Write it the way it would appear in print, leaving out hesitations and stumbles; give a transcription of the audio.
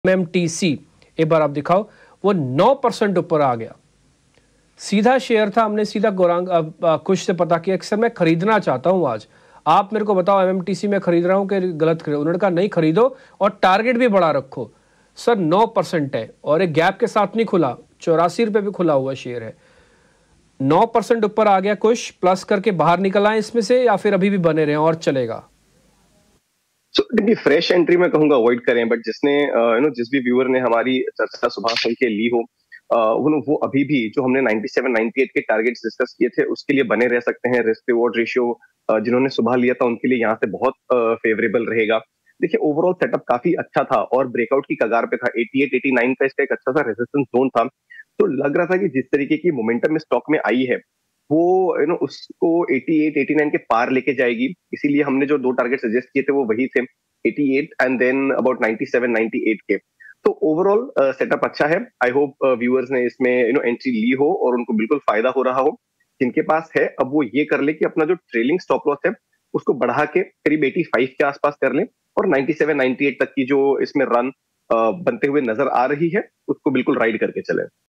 MMTC एक बार आप दिखाओ, वो 9% ऊपर आ गया। सीधा शेयर था, हमने सीधा गौरांग कुछ से पता किया कि सर मैं खरीदना चाहता हूं आज, आप मेरे को बताओ MMTC में खरीद रहा हूं कि गलत खरीद। उन्होंने कहा नहीं खरीदो और टारगेट भी बढ़ा रखो। सर 9% है और एक गैप के साथ नहीं खुला, 84 रुपए पे खुला हुआ शेयर है। 9% ऊपर आ गया, कुछ प्लस करके बाहर निकल आए इसमें से या फिर अभी भी बने रहे और चलेगा? देखिए फ्रेश एंट्री मैं कहूंगा अवॉइड करें, बट जिसने जिस भी व्यूअर ने हमारी चर्चा सुबह सुन के ली हो, वो अभी भी जो हमने 97 98 के टारगेट्स डिस्कस किए थे उसके लिए बने रह सकते हैं। रिस्क रिवॉर्ड रेशियो जिन्होंने सुबह लिया था उनके लिए यहाँ से बहुत फेवरेबल रहेगा। देखिए ओवरऑल सेटअप काफी अच्छा था और ब्रेकआउट की कगार पे था। 88 89 का इसका एक अच्छा सा रेजिस्टेंस जोन था, तो लग रहा था कि जिस तरीके की मोमेंटम स्टॉक में आई है वो उसको 88 89 के पार लेके जाएगी। इसीलिए हमने जो दो टारगेट सजेस्ट किए थे वो वही थे, 88 एंड देन अबाउट 97 98 के। तो ओवरऑल सेटअप अच्छा है। आई होप व्यूअर्स ने इसमें एंट्री ली हो और उनको बिल्कुल फायदा हो रहा हो। जिनके पास है अब वो ये कर ले कि अपना जो ट्रेलिंग स्टॉप लॉस है उसको बढ़ा के करीब 85 के आसपास कर ले और 97 98 तक की जो इसमें रन बनते हुए नजर आ रही है उसको बिल्कुल राइड करके चले।